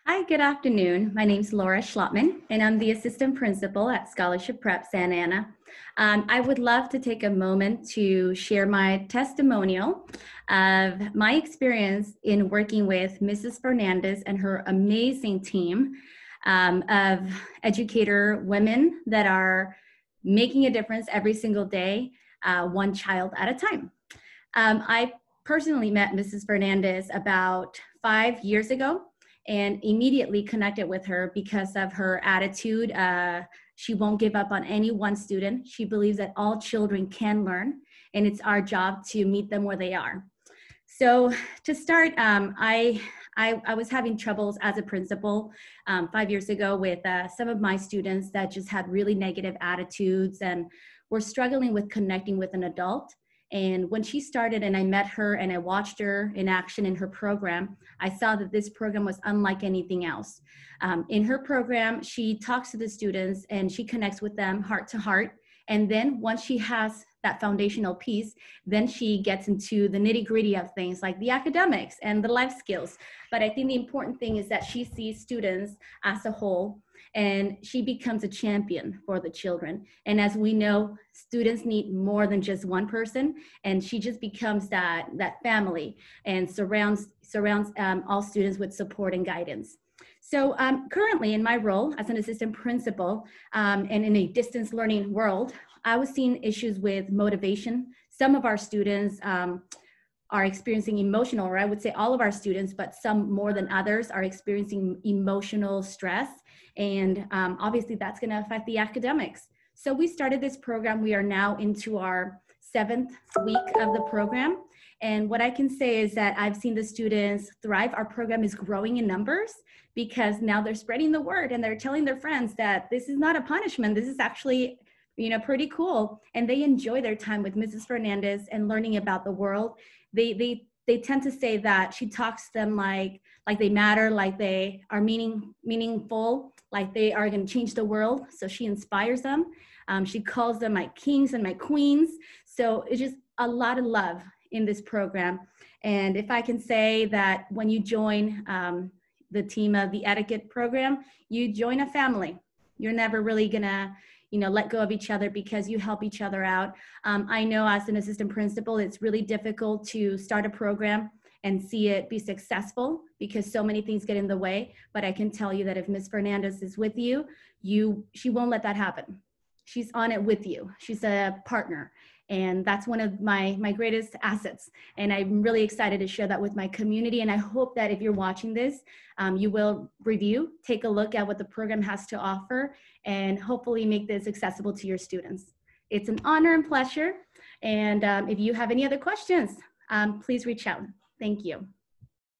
Hi, good afternoon. My name is Laura Schlottman, and I'm the assistant principal at Scholarship Prep Santa Ana. I would love to take a moment to share my testimonial of my experience in working with Mrs. Fernandez and her amazing team of educator women that are making a difference every single day, one child at a time. I personally met Mrs. Fernandez about 5 years ago and immediately connected with her because of her attitude. She won't give up on any one student. She believes that all children can learn, and it's our job to meet them where they are. So to start, I was having troubles as a principal 5 years ago with some of my students that just had really negative attitudes and were struggling with connecting with an adult. And when she started and I met her and I watched her in action in her program, I saw that this program was unlike anything else. In her program, she talks to the students and she connects with them heart to heart. And then once she has that foundational piece, then she gets into the nitty gritty of things like the academics and the life skills. But I think the important thing is that she sees students as a whole and she becomes a champion for the children. And as we know, students need more than just one person, and she just becomes that family and surrounds all students with support and guidance. So currently in my role as an assistant principal and in a distance learning world, I was seeing issues with motivation. Some of our students are experiencing emotional, or I would say all of our students, but some more than others are experiencing emotional stress. And obviously that's gonna affect the academics. So we started this program. We are now into our 7th week of the program. And what I can say is that I've seen the students thrive. Our program is growing in numbers because now they're spreading the word and they're telling their friends that this is not a punishment. This is actually, pretty cool. And they enjoy their time with Mrs. Fernandez and learning about the world. They tend to say that she talks to them like they matter, like they are meaningful, like they are going to change the world. So she inspires them. She calls them my kings and my queens. So it's just a lot of love in this program. And if I can say that when you join the team of the Etiquette program, you join a family. You're never really gonna let go of each other because you help each other out. I know as an assistant principal, it's really difficult to start a program and see it be successful because so many things get in the way. But I can tell you that if Ms. Fernandez is with you, she won't let that happen. She's on it with you. She's a partner. And that's one of my greatest assets. And I'm really excited to share that with my community. And I hope that if you're watching this, you will review, take a look at what the program has to offer, and hopefully make this accessible to your students. It's an honor and pleasure. And if you have any other questions, please reach out. Thank you.